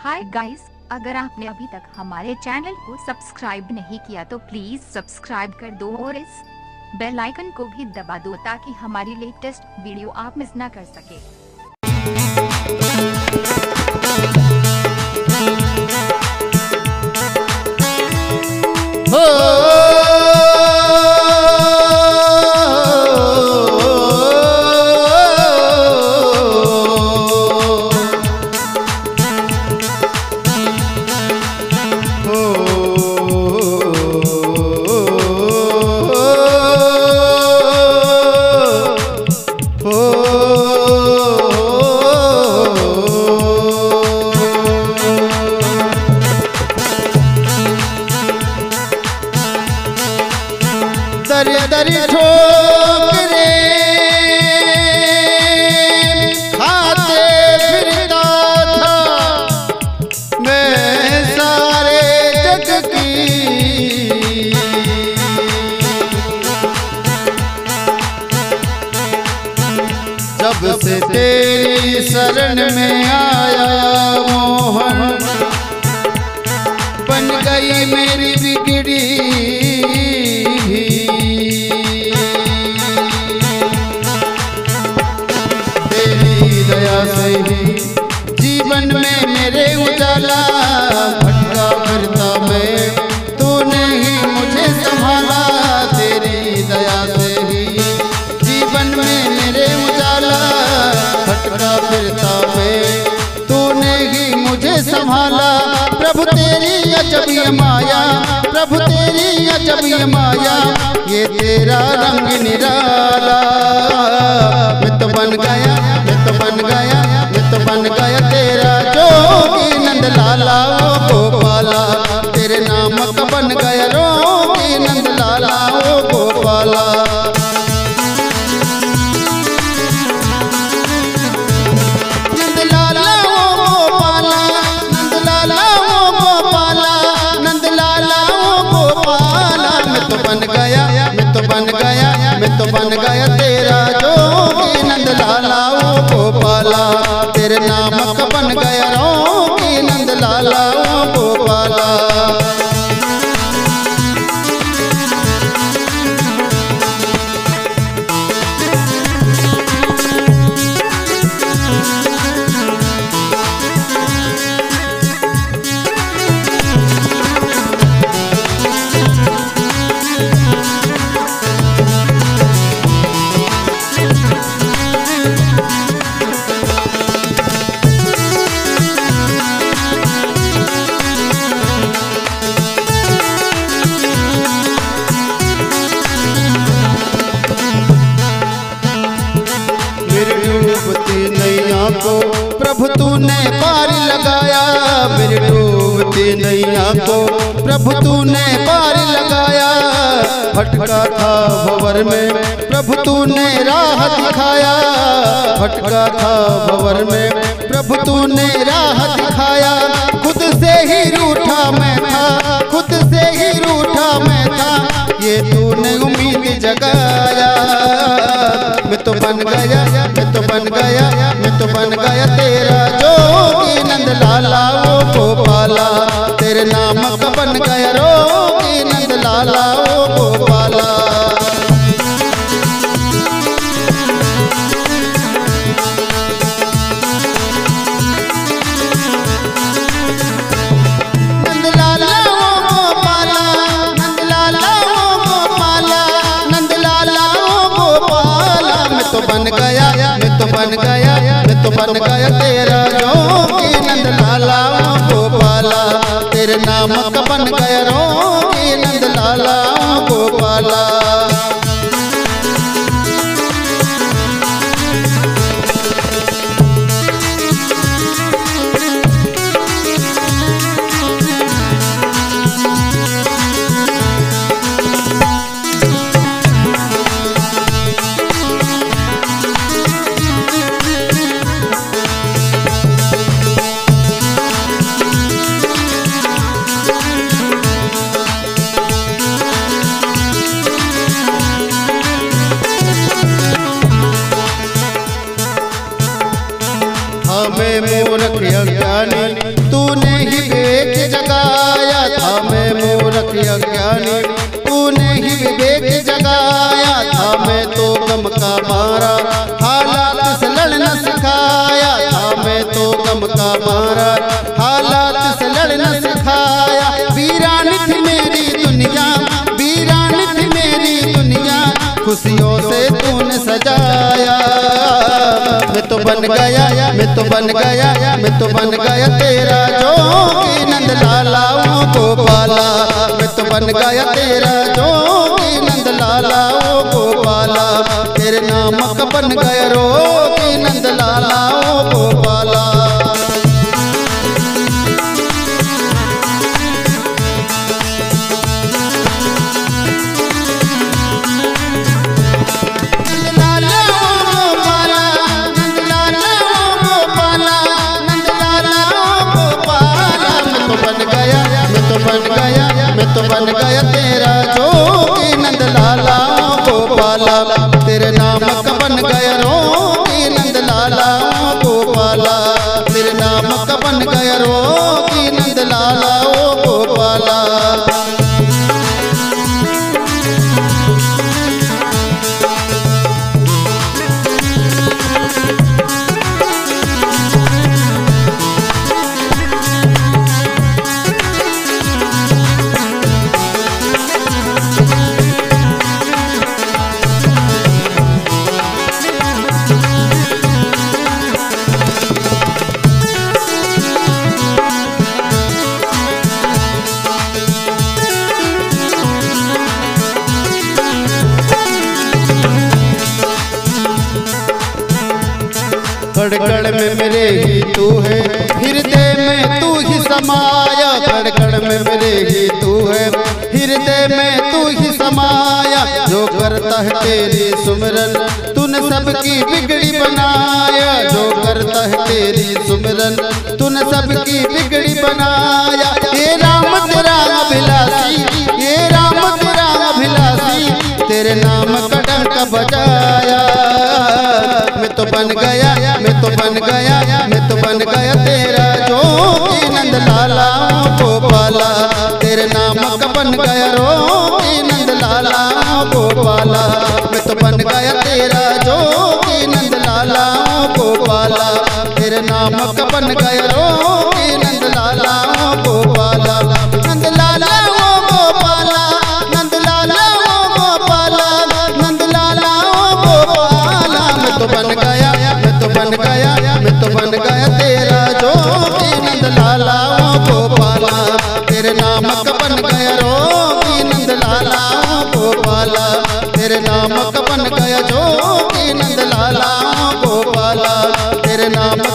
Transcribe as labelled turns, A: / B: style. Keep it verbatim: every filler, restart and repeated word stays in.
A: Hi guys, अगर आपने अभी तक हमारे चैनल को सब्सक्राइब नहीं किया तो प्लीज सब्सक्राइब कर दो और इस बेल आइकन को भी दबा दो ताकि हमारी लेटेस्ट वीडियो आप मिस ना कर सके।
B: दर दर ठोकरे खाते फिरता था मैं सारे जग की। जब से तेरी शरण में आया मोहन बन गई मेरी बिगड़ी। जीवन में मेरे उजाला भटका फिरता मैं, तूने ही मुझे संभाला। तेरी दया से ही जीवन में मेरे उजाला भटका फिरता मैं, तूने ही मुझे संभाला। प्रभु तेरी अजब ये माया, प्रभु तेरी अजब ये माया, ये तेरा रंग निराला। मैं तो बन गया, मैं तो बन गया, मैं तो बन गया तेरा जोगी नंद लाला ओ गोपाला। तेरे नाम का बन गया जोगी नंद लाला ओ गोपाला। नंद लाला ओ गोपाला, नंद लाला ओ गोपाला, नंद लाला ओ गोपाला। मैं तो बन गया, मैं तो बन गया, मैं तो बन गया तेरा जोगी नंद लाला ओ गोपाला। तेरे नाम का बन गया रोगी नंद लाला ओ गोपाला। को प्रभु तूने पार लगाया, मेरी डूबती नैया को प्रभु तूने पार लगाया। भटका था भंवर में प्रभु तूने राह दिखाया, भटका था भंवर में प्रभु तूने राह दिखाया। खुद से ही रूठा मैं था, खुद से ही रूठा मैं था, ये तूने उम्मीद जगाया। मैं तो बन गया, मैं तो बन गया, मैं तो बन गया तेरा जोगी नंद लाला ओ गोपाला। तेरे नाम का बन गया रोगी नंद लाला ओ गोपाला। नंद लाला ओ गोपाला, नंद लाला ओ गोपाला, नंद लाला ओ गोपाला। मैं तो बन गया, मैं तो बन गया, मैं तो बन गया तेरा जोगी नंद लाला ओ गोपाला। तेरे नाम का बन गया रोगी नंद लाला ओ गोपाला। तूने ही विवेक जगाया था मैं मूर्ख अज्ञानी, तूने ही विवेक जगाया था मैं तो गम का मारा, हालात से लड़ना सिखाया था मैं तो गम का मारा, हालात से लड़ना सिखाया। वीरान थी मेरी दुनिया, वीरान थी मेरी दुनिया, खुशियों से तूने सजाया। मैं तो बन गया, मैं तो बन गया, मैं तो बन गया तेरा जोगी नंद लाला ओ गोपाला, मैं तो बन गया तेरा जोगी नंद लाला ओ गोपाला, तेरे नाम का बन गया रोगी नंद लाला ओ गोपाला। मैं तो बन गया तेरा जोगी नंद लाला गोपाला, तेरे नाम का बन गया रोगी नंद लाला गोपाला, तेरे नाम का बन गया रोगी नंद लाला गोपाला। कड़ में मेरे ही तू है, हृदय में तू ही समाया, कड़ में मेरे ही तू है, हृदय में तू ही समाया, जो करता है तेरी सुमिरन तूने सबकी बिगड़ी बनाया, जो करता है तेरी सुमिरन तूने सबकी बिगड़ी बनाया। ये राम तेरा अभिलाषी, ये राम तेरा अभिलाषी, तेरे नाम का डंका बजाया। मैं तो बन गया, मैं तो बन गया, मैं तो बन गया तेरा जोगी नंद लाला गोपाला, तेरे नाम का बन गया रोगी नंद लाला गोपाला, मैं तो बन गया तेरा जोगी नंद लाला गोपाला, तेरे नाम का बन गया रोगी नंद लाला गोपाला। नंद लाला ओ गोपाला, नंद लाला ओ गोपाला, नंद लाला ओ गोपाला, मैं तो बन गया, मैं तो बन गया, मैं तो बन गया तेरा जोगी नंद लाला गोपाला, तेरे नाम का बन गया रोगी नंद लाला गोपाला, तेरे नाम का बन गया जोगी नंद लाला गोपाला, तेरे नाम